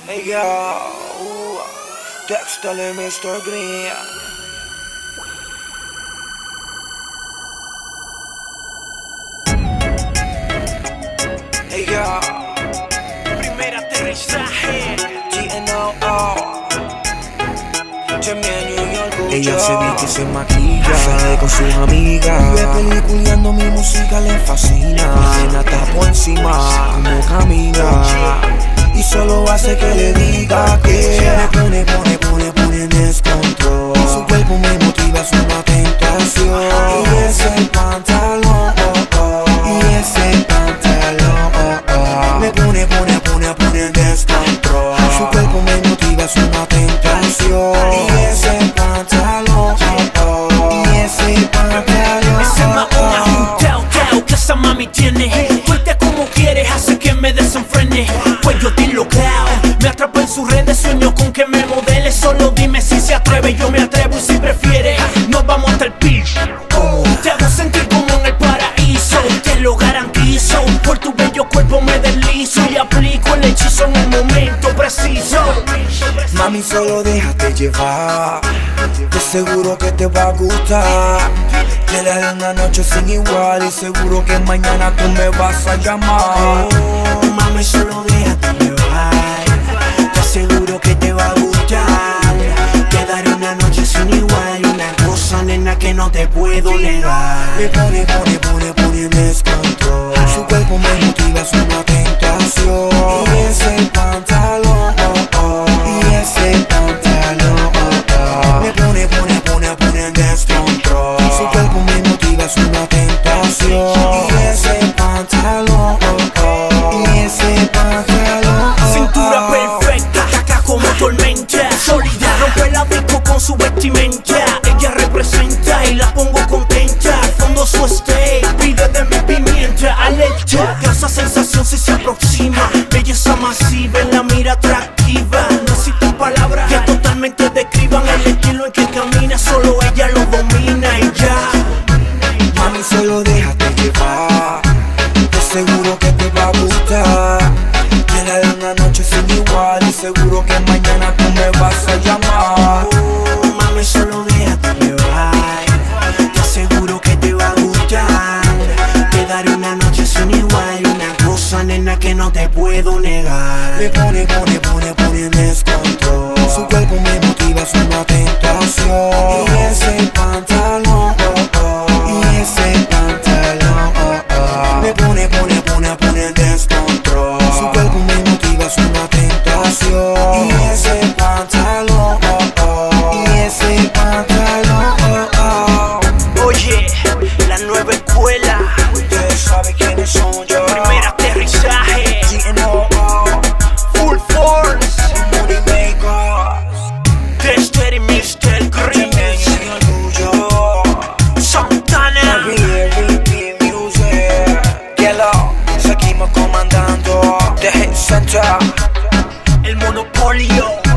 Hey yo, Dexter y Mr. Greenz. Hey yo, primer aterrizaje. Ella se viste y se maquilla, sale con sus amigas, vive peliculeando, mi música le fascina. Nena está por encima, como camina, y solo hace que le diga que me pone en descontrol. Su cuerpo me motiva, es una tentación. Y ese pantalón, y ese pantalón, me pone en descontrol. Su cuerpo me motiva, es una tentación. Y ese pantalón, y ese pantalón. Ese maona juntao que esa mami tiene. Fuerte como quieres, hace que me desenfrene. Cuello dislocado, me atrapa en sus redes. Sueño con que me modele, solo dime si se atreve. Yo me atrevo y si prefiere, nos vamos hasta el piso. Te hago sentir como en el paraíso, te lo garantizo. Por tu bello cuerpo me deslizo y aplico el hechizo en el momento preciso. Mami, solo déjate llevar, de seguro que te va a gustar. Te daré una noche sin igual y seguro que mañana tú me vas a llamar. Mami, solo déjate llevar, te aseguro que te va a gustar. Te daré una noche sin igual y una cosa, nena, que no te puedo negar. Me pone en descontrol. Su cuerpo me motiva, es una tentación. Y ese pantalón, y ese pantalón, me pone en descontrol. Su cuerpo me motiva, es una tentación. Y ese pantalón, y ese pantalón. Cintura perfecta, caca como tormenta. Sólida, rompe la disco con su vestimenta. Ella representa y la pongo contenta. Al fondo su stay, pide de mi pimienta. Alerta, causa sensación si se aproxima. Belleza masiva, en la mira atractiva. No existen palabras que totalmente describan el estilo en que camina. Solo ella lo domina y ya. Mami, solo déjate llevar, de seguro que te va a gustar. Te daré una noche sin igual y seguro que mañana tú me vas a llamar. Mami, solo déjate llevar, te aseguro que te va a gustar. Te daré una noche sin igual y una cosa, nena, que no te puedo negar. Me pone en descontrol. Su cuerpo me motiva, es una tentación. Y ese pantalón, y ese pantalón, me pone en descontrol. Su cuerpo me motiva, es una tentación. Y ese pantalón, y ese pantalón. Oye, la nueva escuela, Ustedes saben quiénes son yo. primer aterrizaje, full force. Money makers, Dexter y Mr. Greenz, mi orgullo. Santana. Every music, Yellow, seguimos comandando. The Hit Center. El monopolio.